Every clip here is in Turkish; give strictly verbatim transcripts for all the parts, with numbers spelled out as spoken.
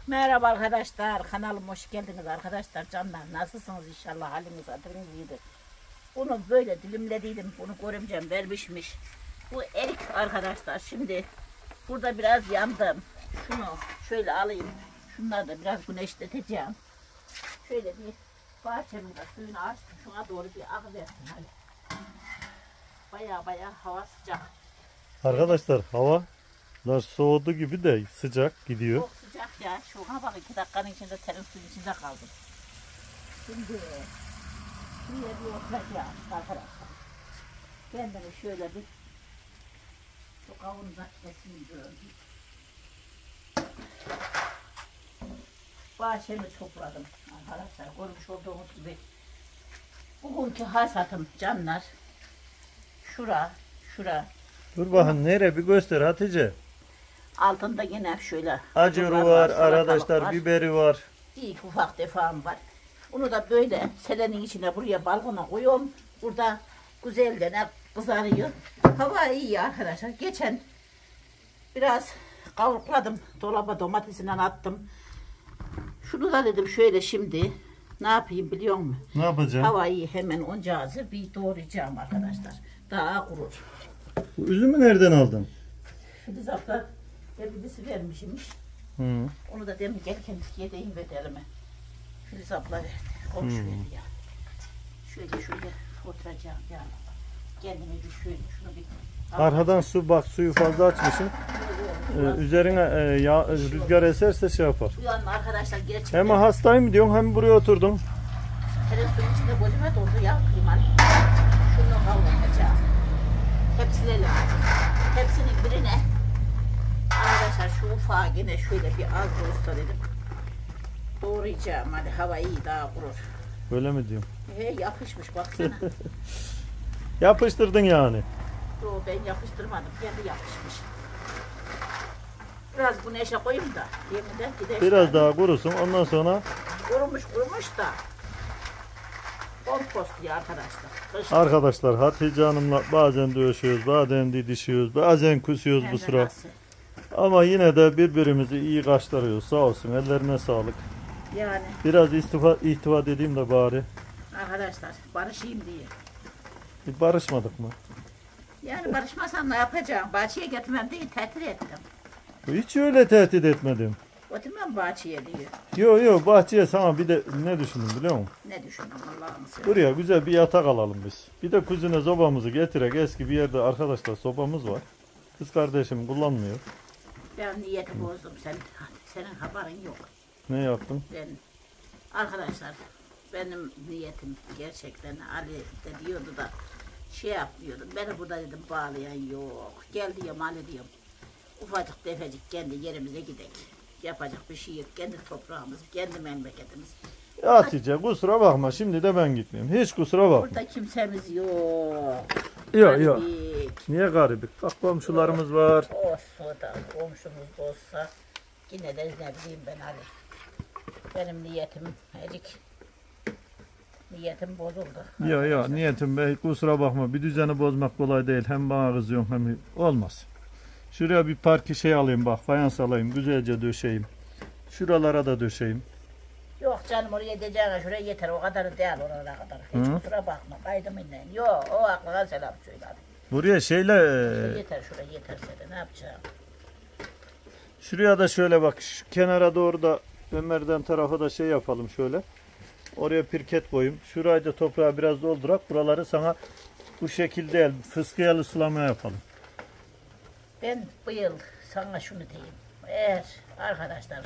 Merhaba arkadaşlar, kanalıma hoş geldiniz arkadaşlar, canlar. Nasılsınız inşallah, haliniz hatırınız iyidir. Bunu böyle dilimlediydim, bunu görümcem vermişmiş. Bu erik arkadaşlar. Şimdi burada biraz yandım. Şunu şöyle alayım. Şunları da biraz güneşleteceğim. Şöyle bir bahçemin de suyunu açtım. Şuna doğru bir akı versin hadi. Baya baya hava sıcak. Arkadaşlar havalar soğudu gibi de sıcak gidiyor. Çok sıcak ya. Şuna bak, iki dakikanın içinde terin suyun içinde kaldım. Şimdi şuraya bir oturacağım arkadaşlar. Kendimi şöyle bir şu kavanoza keseyim diyorum. Bahçemi topladım arkadaşlar. Görmüş olduğunuz gibi. Bugünkü hasatım canlar. Şura, şura. Dur bakın nereye bir göster Hatice. Altında yine şöyle Acuru var arkadaşlar, var. biberi var. Bir ufak defam var. Onu da böyle selenin içine buraya balkona koyuyorum. Burada güzel de ne kızarıyor. Hava iyi arkadaşlar. Geçen biraz kavrukladım. Dolaba domatesinden attım. Şunu da dedim şöyle şimdi ne yapayım biliyor musun? Ne yapacağım? Hava iyi, hemen oncağızı bir doğrayacağım arkadaşlar. Daha kurur. Bu üzümü nereden aldın? Filiz abla birisi vermişmiş. Hı. Onu da demin gelirken yedeyim bedelime. Filiz abla verdi. Komşu Hmm. verdi yani. Şöyle şöyle oturacağım yani. Kendime bir şöyle şunu bir... Arkadan su bak, suyu fazla açmışsın. Ee, üzerine e, ya, rüzgar eserse şey yapar. Uyanma arkadaşlar gerçekten. Hem hastayım diyorsun hem buraya oturdum. Terin suyun içinde gözüme doldu ya kıyman. Şunu kavuracağım. Tepsilerim. Hepsinin birine. Arkadaşlar şu ufağı yine şöyle bir az olsa dedim. Doğrayacağım hadi, hava iyi daha kurur. Böyle mi diyorum? He, yapışmış baksana. Yapıştırdın yani. Yo, ben yapıştırmadım, kendi yapışmış. Biraz güneşe koyayım da yeniden gidelim. Biraz daha kurusun ondan sonra. Kurumuş kurumuş da kompost diye arkadaşlar. Kışın Arkadaşlar Hatice Hanım'la bazen dövüşüyoruz, bazen didişiyoruz, bazen kusuyoruz hem bu de sıra. nasıl? Ama yine de birbirimizi iyi karşılarıyoruz. Sağ olsun, ellerine sağlık. Yani Biraz istifa, ihtiva dediğim de bari. arkadaşlar barışayım diye. Bir barışmadık mı? Yani barışmasam ne yapacağım? Bahçeye getirmem değil, tehdit ettim. Hiç öyle tehdit etmedim. Götürmem bahçeye diyor. Yo yo, bahçeye sana bir de ne düşündüm biliyor musun? Ne düşündüm Allah'ını seversen. Buraya güzel bir yatak alalım biz. Bir de kuzine sobamızı getirek, eski bir yerde arkadaşlar sobamız var. Kız kardeşim kullanmıyor. Ben niyeti bozdum, sen, senin haberin yok. Ne yaptın? Ben, arkadaşlar benim niyetim gerçekten Ali de diyordu da şey yapıyordum. Beni burada dedim bağlayan yok. Gel diyorum Ali diyorum. Ufacık tefecik kendi yerimize gidelim. Yapacak bir şey yok. Kendi toprağımız, kendi memleketimiz. Ya Hatice kusura bakma, şimdi de ben gitmeyeyim. Hiç kusura bakma. Burada kimsemiz yok. Yok yok. Garibik. Niye garibik? Bak komşularımız var. Olsa da komşumuz da olsa yine de ne bileyim ben Ali. Benim niyetim erik. Niyetim bozuldu. Ya ya niyetim bey, kusura bakma, bir düzeni bozmak kolay değil. Hem bana kızıyorsun hem olmaz. Şuraya bir parke şey alayım bak, fayans alayım, güzelce döşeyim. Şuralara da döşeyim. Yok canım, oraya diyeceğine şuraya yeter, o kadar değil oraya kadar. Hiç Hı? kusura bakma, kaydım innen. Yok, o aklına selam söyle hadi. Buraya şeyle Şuraya e, yeter, şuraya yeter seni, ne yapacağım? şuraya da şöyle bak, şu kenara doğru da Ömer'den tarafa da şey yapalım şöyle. Oraya pirket koyayım. Şurayı da toprağa biraz doldurak. Buraları sana bu şekilde değil, fıskiyalı sulama yapalım. Ben bu yıl sana şunu diyeyim. Eğer arkadaşlar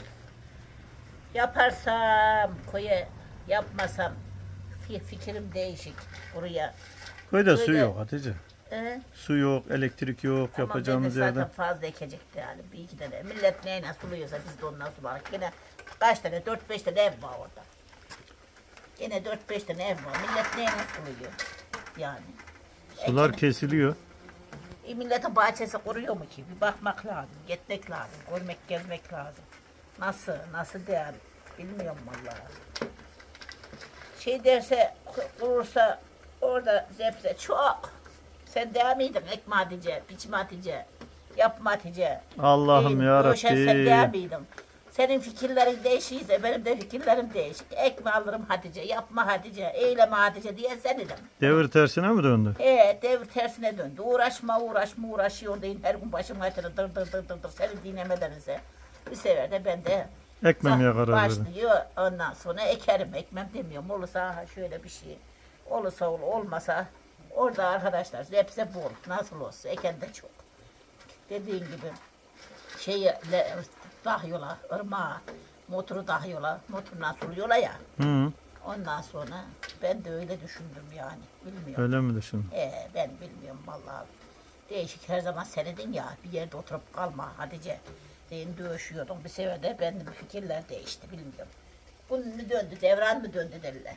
yaparsam koya, yapmasam fi- fikrim değişik buraya. Köyde su Böyle- yok Hatice. Ee, Su yok, elektrik yok, Ama yapacağımız ben de zaten yerde. fazla ekecekti yani bir iki tane. Millet neyle suluyorsa biz de ondan sularak. Yine kaç tane, dört beş tane ev var orada. Yine dört beş tane ev var. Millet neyle suluyor yani. Sular Ekene- kesiliyor. E, milletin bahçesi kuruyor mu ki? Bir bakmak lazım, gitmek lazım, görmek, gezmek lazım. Nasıl, nasıl değer bilmiyorum vallahi. Şey derse, kurursa orada zepse çok. Sen devam miydin ekme Hatice, biçme Hatice, yapma Hatice. Allah'ım Değil, ya Roşen sen devam Rabbi. miydin? Senin fikirlerin değişiyse benim de fikirlerim değişik. Ekme alırım Hatice, yapma Hatice, eyleme Hatice diye seninim. Devir tersine mi döndü? He, devir tersine döndü. Uğraşma, uğraşma, uğraşıyor deyin. Her gün başıma etini dır dır dır dır dır. Seni dinlemedenize. Bir sefer de ben de Ekmemeye karar verdim. başlıyor. Ondan sonra ekerim. Ekmem demiyorum. Olursa şöyle bir şey. Olursa olur, olmasa orada arkadaşlar hepsi bol. Nasıl olsa eken de çok. Dediğin gibi şeyi dahıyorlar, ırmağa, motoru dahıyorlar, motor nasıl yola ya. Hı. Ondan sonra ben de öyle düşündüm yani, bilmiyorum. Öyle mi düşündün? Ee, ben bilmiyorum vallahi. Değişik her zaman senedin ya, bir yerde oturup kalma Hatice. Deyin dövüşüyordum bir sefer de benim fikirler değişti, bilmiyorum. Bunun mu döndü, devran mı döndü derler.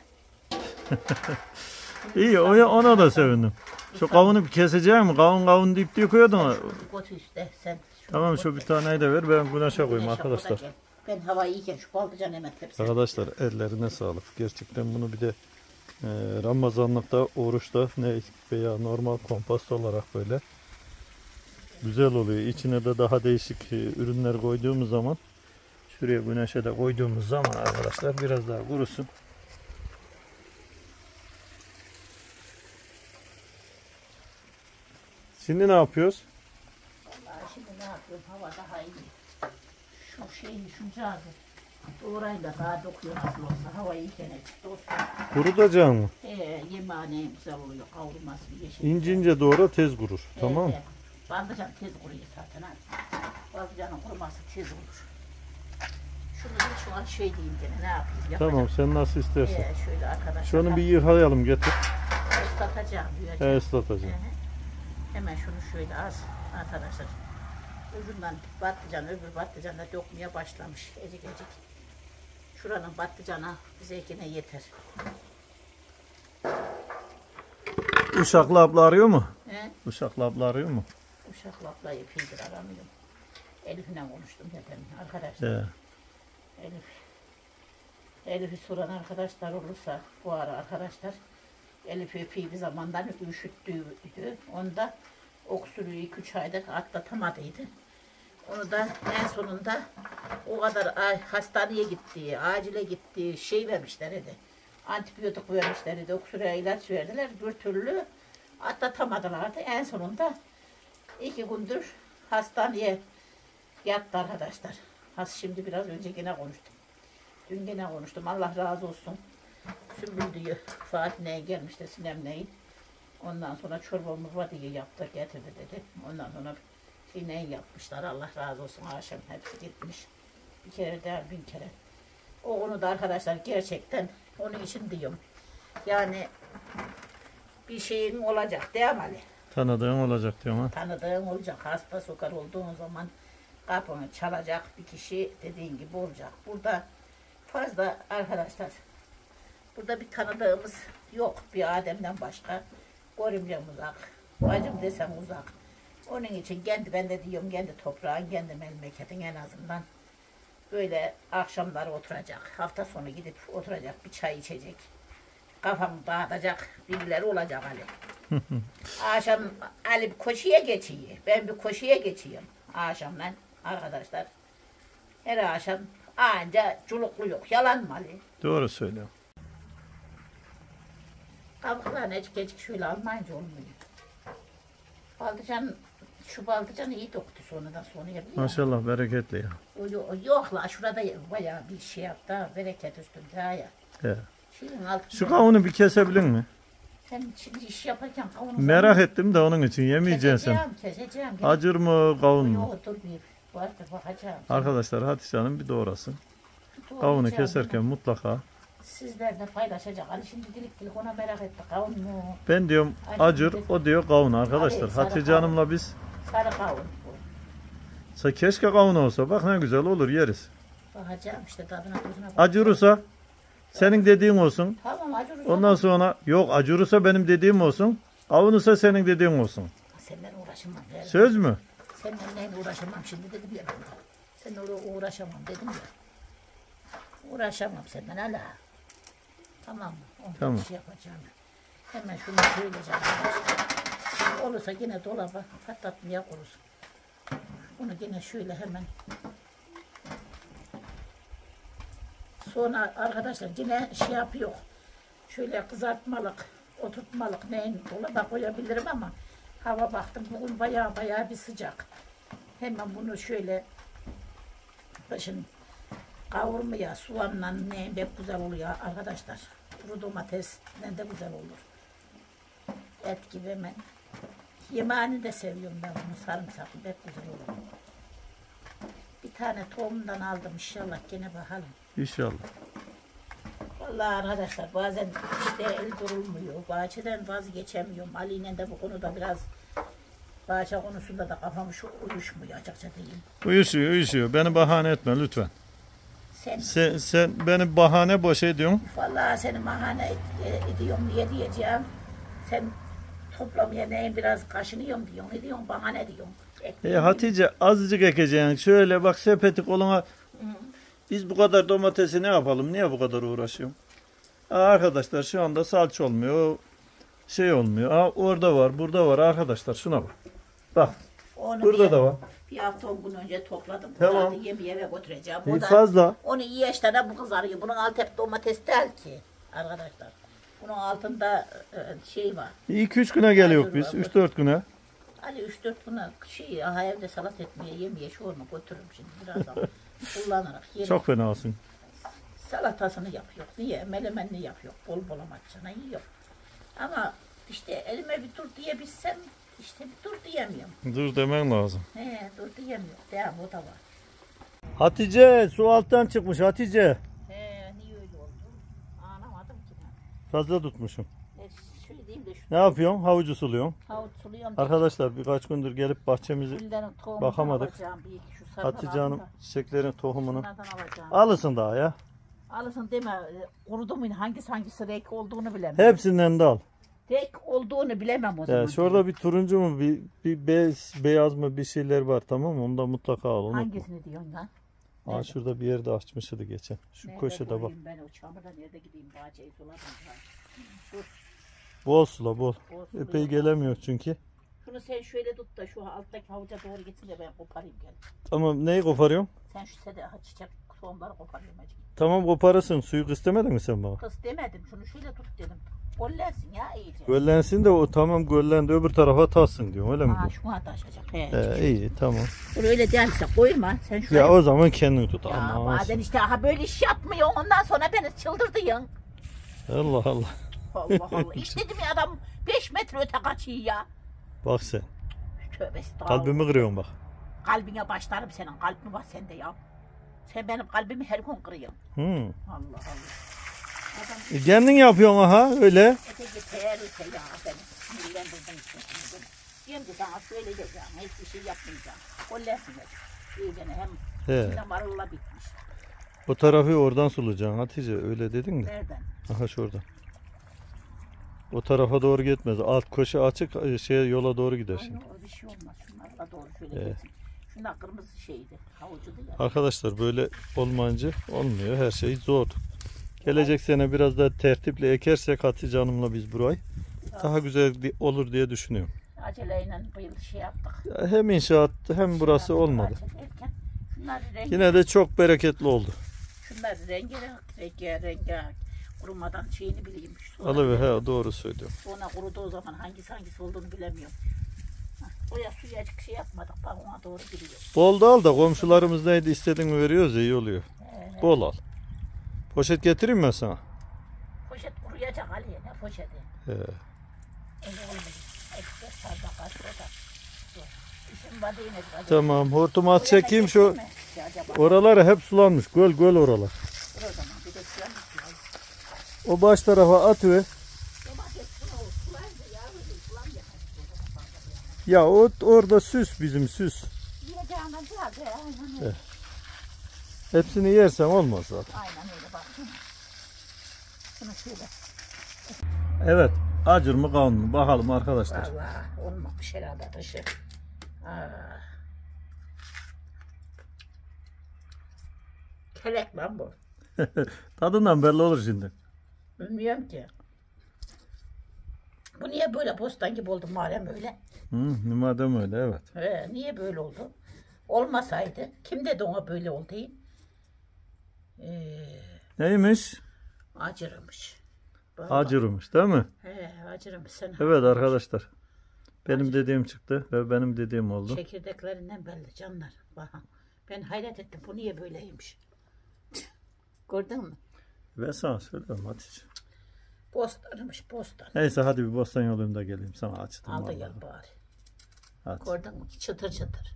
İyi, o- ona da sevindim. Şu kavunu bir keseceğim mi? Kavun kavun deyip döküyordun ama. Götü üstte sen. Tamam, şu bir taneyi de ver, ben güneşe koyayım Güneşe arkadaşlar. koyacak. Ben hava iyiyken şu baldıcan hemen tepsi. Arkadaşlar ellerine sağlık. Gerçekten bunu bir de e, Ramazanlıkta, oruçta ne veya normal kompost olarak böyle güzel oluyor. İçine de daha değişik e, ürünler koyduğumuz zaman, şuraya güneşe de koyduğumuz zaman arkadaşlar biraz daha kurusun. Şimdi ne yapıyoruz? Vallahi şimdi ne yapıyorum? Hava daha iyi. Şu şeyi, şu cazı. Doğrayın da daha dokuyor nasıl olsa. Hava iyiyken çıktı olsun. Kurutacağım mı? Ee, yemeğine güzel oluyor. Kavrulması yeşil. İnce ince doğra, tez kurur. Evet, Tamam mı? evet. Baldıcan tez kuruyor zaten. Abi. Baldıcanın kuruması tez olur. Şunu da şu an şey diyeyim gene ne yapayım? Yapacağım. Tamam, sen nasıl istersen. Ee, şöyle arkadaşlar. Şunu bir yıkayalım, getir. ıslatacağım. He, He, ıslatacağım. Hemen şunu şöyle az arkadaşlar. Ucundan patlıcan, öbür patlıcan da dökmeye başlamış. Ecik ecik. Şuranın patlıcana bize yine yeter. Uşaklı abla arıyor mu? He? Uşaklı abla arıyor mu? Uşaklı ablayı pildir aramıyorum. Elif'le konuştum zaten arkadaşlar. He. Elif. Elif'i soran arkadaşlar olursa bu ara arkadaşlar. Elif epey bir zamandan üşüttüydü. Onda öksürüğü iki üç ayda atlatamadıydı. Onu da en sonunda o kadar ay, hastaneye gitti, acile gitti, şey vermişler idi. Antibiyotik vermişler idi, öksürüğe ilaç verdiler. Bir türlü atlatamadılardı. En sonunda iki gündür hastaneye yattı arkadaşlar. Has şimdi biraz önce yine konuştum. Dün yine konuştum. Allah razı olsun. Sümbül diyor. Fatih neye gelmişti, Sinem neyin. Ondan sonra çorbamız var diye yaptı, getirdi dedi. Ondan sonra şey neyi yapmışlar. Allah razı olsun. Akşam hepsi gitmiş. Bir kere değil, bin kere. O onu da arkadaşlar gerçekten onun için diyorum. Yani bir şeyin olacak değil mi Ali? Tanıdığın olacak diyorum ha. Tanıdığın olacak. Hasta sokar olduğun zaman kapını çalacak bir kişi dediğin gibi olacak. Burada fazla arkadaşlar, burada bir tanıdığımız yok bir Adem'den başka. Görümcem uzak, bacım desem uzak. Onun için kendi, ben de diyorum kendi toprağın, kendi memleketin en azından böyle akşamları oturacak, hafta sonu gidip oturacak, bir çay içecek, kafamı dağıtacak birileri olacak Ali. Akşam Ali bir koşuya geçiyor, ben bir koşuya geçeyim akşamdan arkadaşlar. Her akşam anca culuklu yok, yalan mı Ali? Doğru söylüyorum. Kabuklarını ecik ecik şöyle almayınca olmuyor. Baldıcan, şu baldıcan iyi doktu sonradan sonra ya. Maşallah bereketli ya. O, o, yok la şurada bayağı bir şey yaptı ha, bereket üstünde ha ya. He. Şeyin altında. Şu kavunu bir kesebilir mi? Sen şimdi iş yaparken kavunu... Merak ettim de onun için yemeyeceksin sen. Keseceğim, keseceğim. Acır mı kavun mu? Yok dur bir, vardır bakacağım. Arkadaşlar Hatice Hanım bir doğrasın. Doğru Kavunu diyeceğim. keserken mutlaka. Sizlerle paylaşacak. Ali şimdi dilik dilik ona merak etti. Kavun mu? Ben diyorum acır, o diyor kavun arkadaşlar. Hayır, sarı Hatice kavun. Hanım'la biz Sarı kavun bu. sa- keşke kavun olsa. Bak ne güzel olur, yeriz. Bakacağım işte tadına tuzuna bakacağım. Acırırsa senin dediğin olsun. Tamam acırız. Ondan sonra yok acırırsa benim dediğim olsun. Kavunursa senin dediğin olsun. Senden uğraşamam. Yani. Söz mü? Seninle neyle uğraşamam şimdi dedim ya. Seninle uğra- uğraşamam dedim ya. Uğraşamam senden hala. Tamam mı? Onu Tamam. bir şey yapacağım. Hemen şunu söyleyeceğim. Şimdi olursa yine dolaba patlatmaya koyursun. Bunu yine şöyle hemen Sonra arkadaşlar yine şey yapıyor. Şöyle kızartmalık, oturtmalık neyin dolaba koyabilirim ama hava baktım bugün bayağı bayağı bir sıcak. Hemen bunu şöyle başın kavurmaya soğanla neyin pek güzel oluyor arkadaşlar. Kuru domatesle de güzel olur. Et gibi hemen. Yemeğini de seviyorum ben bunu, sarımsaklı pek güzel olur. Bir tane tohumdan aldım inşallah, gene bakalım. İnşallah. Vallahi arkadaşlar bazen işte el durulmuyor. Bahçeden vazgeçemiyorum. Ali'yle de bu konuda biraz bahçe konusunda da kafam şu uyuşmuyor açıkça diyeyim. Uyuşuyor, uyuşuyor. Beni bahane etme lütfen. Sen, Sen, sen beni bahane boş ediyorsun. vallahi seni bahane ed- ediyorum diye diyeceğim. Sen toplamaya neyin biraz kaşınıyorum diyorsun. Ne diyorsun, bahane diyorsun. E, Hatice azıcık ekeceksin. Şöyle bak sepeti koluna. Hı. Biz bu kadar domatesi ne yapalım? Niye bu kadar uğraşıyorum? Aa, arkadaşlar şu anda salça olmuyor. Şey olmuyor. Aa, orada var, burada var arkadaşlar. Şuna bak. Bak. Onu Burada bir, da var. bir hafta on gün önce topladım. Tamam. Zaten yemeğe eve götüreceğim. E, O da, fazla. onu iyi yaşta bu kızarıyor. Bunun altı hep domates değil ki arkadaşlar. Bunun altında e, şey var. iki üç güne geliyor Hazır biz. var. üç dört güne. Ali üç dört güne şey aha evde salat etmeye yemeye şu onu götürürüm şimdi birazdan kullanarak yerim. Çok fenasın. Salatasını yapıyor. Niye? Melemenini yapıyor. Bol bol amaçına yiyor. Ama işte elime bir dur diyebilsem işte bir dur diyemiyorum. Dur demen lazım. He dur diyemiyorum. Devam o da var. Hatice su alttan çıkmış Hatice. He niye öyle oldu? Anlamadım ki ben. Fazla tutmuşum. E, şöyle diyeyim de şu Ne yapıyorsun? Havucu suluyorsun. havuç suluyorum. Arkadaşlar birkaç gündür gelip bahçemizi Güllerin tohumunu bakamadık. alacağım. Bir iki şu sarıdan Hatice Hanım aldım da çiçeklerin tohumunu bunlardan alacağım. alırsın daha ya. Alırsın deme. e, Kurudu mu hangisi hangisi renk olduğunu bilemem. Hepsinden de al. Renk olduğunu bilemem o zaman. Ya şurada bir turuncu mu bir, bir beyaz, beyaz mı bir şeyler var tamam mı? Onu da mutlaka al. Unutma. Hangisini diyorsun lan? Aa, Nerede? şurada bir yerde açmıştı geçen. Şu Nerede köşede bak. koyayım Ben o çamurda nerede gideyim bahçeyi suladım. Dur. Bol sula bol. bol Epey suluyorum. gelemiyor çünkü. Şunu sen şöyle tut da şu alttaki havuca doğru gitsin de ben koparayım gel. Tamam neyi koparıyorsun? Sen şu sede ha, çiçek tohumları koparıyorum acık. Tamam koparırsın. Suyu istemedin mi sen bana? Kız demedim şunu şöyle tut dedim. Gollensin ya iyice. Göllensin de o tamam göllendi öbür tarafa tassın diyorum öyle mi? Aa şuna taşacak. He. Ee, iyi tamam. Dur öyle değilse koyma. Sen şuraya. Ya o zaman kendin tut. Ya Aman. bazen işte aha böyle iş yapmıyor ondan sonra beni çıldırdın. Allah Allah. Allah Allah. İşte dedim ya adam beş metre öte kaçıyor ya. Bak sen. Tövbe estağfurullah. Kalbimi kırıyorsun bak. Kalbine başlarım senin. Kalbin var sende ya. Sen benim kalbimi her gün kırıyorsun. Hmm. Allah Allah. Adam E, kendin yapıyorsun aha öyle. öte yeter öte ya. Beni sinirlendirdin işte. şimdi. Diyorum ki sana şöyle diyeceğim. Hiçbir şey yapmayacağım. Kollersin hep. İyi gene hem He. içinde marılla bitmiş. O tarafı oradan sulayacaksın Hatice öyle dedin de. Nereden? Aha şuradan. O tarafa doğru gitmez. Alt köşe açık şey yola doğru gider Ay, şimdi. o bir şey olmaz. Şunlarla doğru şöyle He. gitsin. Şunlar kırmızı şeydi. Havucudu ya. Arkadaşlar böyle olmayınca olmuyor. Her şey zor. Gelecek sene biraz daha tertiple ekersek Hatice Hanım'la biz burayı daha güzel di- olur diye düşünüyorum. Aceleyle bu yıl şey yaptık. Ya hem inşaat hem burası Şey yaptık, olmadı. acele ederken Şunlar rengi, Yine de çok bereketli oldu. şunlar rengi rengi rengi kurumadan şeyini bileyim. Sonra, Alıver he doğru söylüyorum. sonra kurudu o zaman hangisi hangisi olduğunu bilemiyorum. Hah, Oya suyu açık şey yapmadık. Bak ona doğru gidiyor. Bol da al da komşularımız neydi istediğini veriyoruz ya iyi oluyor. Ee, Bol al. Poşet getireyim ben sana. Poşet kuruyacak Ali ne poşeti. He. Öyle olmuyor. Ekmek sadaka soda. Dur. İşim var yine. acaba. Tamam hortumu at Buraya çekeyim şu. getirme ki acaba? Oraları hep sulanmış. Göl göl oralar. Dur o zaman bir de suya mı sulayayım? O baş tarafa atıver. Domates suyu sulayınca yağmur sulamıyor. Ya o orada süs bizim süs. Yiyeceğinden geldi. Aynen öyle. Hepsini yersen olmaz zaten. Aynen öyle bak. Şunu şöyle. Evet. Acır mı kavun mu? Bakalım arkadaşlar. Vallahi olmamış herhalde dışı. Aa. Kelek lan bu. Tadından belli olur şimdi. Bilmiyorum ki. Bu niye böyle bostan gibi oldu Muharrem öyle? Hı, madem öyle evet. He, niye böyle oldu? Olmasaydı kim dedi ona böyle oldu? Ee, Neymiş? Acırmış. Acırmış değil mi? He, acırmış sen. Evet arkadaşlar. Benim dediğim çıktı ve benim dediğim oldu. Çekirdeklerinden belli canlar. Bakın. Ben hayret ettim. Bu niye böyleymiş? Gördün mü? Ben sana söylüyorum Hatice. Bostanmış bostan. Neyse hadi bir bostan yoluyum da geleyim sana açtım. Al da vallahi. gel bari. Hadi. Gördün mü? Çıtır çıtır.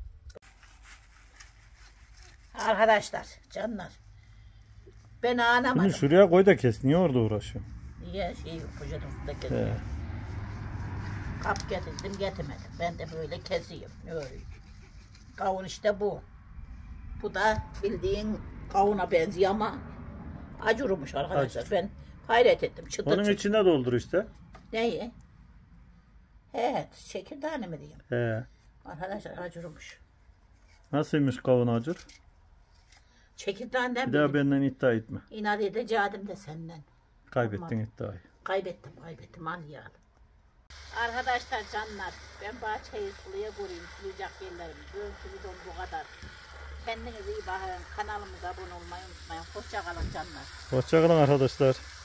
Arkadaşlar canlar. Ben anlamadım. Bunu şuraya koy da kes. Niye orada uğraşıyorsun? Niye şey poşetin üstünde He. kesiyorum. Kap getirdim getirmedim. Ben de böyle kesiyorum. Öyle. Kavun işte bu. Bu da bildiğin kavuna benziyor ama acurmuş arkadaşlar. Acur. Ben hayret ettim. Çıtır Onun çıtır. içine doldur işte. Neyi? Evet. Çekirdeğini mi diyeyim? He. Arkadaşlar acurmuş. Nasılmış kavun acur? Çekirdeğinden Bir daha bildim. benden iddia etme. İnat edeceğim de senden. Kaybettin iddiayı. Kaybettim kaybettim al ya. Arkadaşlar canlar ben bahçeyi suluya kurayım sulayacak yerlerim. Görüntülü don bu kadar. Kendinize iyi bakın. Kanalımıza abone olmayı unutmayın. Hoşça kalın canlar. Hoşçakalın arkadaşlar.